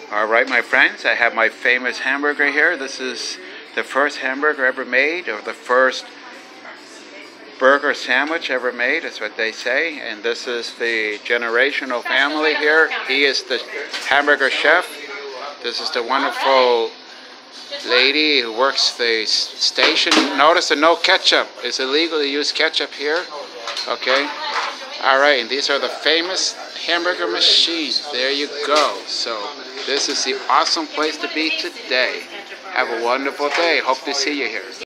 All right, my friends, I have my famous hamburger here. This is the first hamburger ever made, or the first burger sandwich ever made, is what they say. And this is the generational family here. He is the hamburger chef. This is the wonderful lady who works the station. Notice the no ketchup. It's illegal to use ketchup here. Okay. All right, and these are the famous hamburger machines. There you go. So this is the awesome place to be today. Have a wonderful day. Hope to see you here.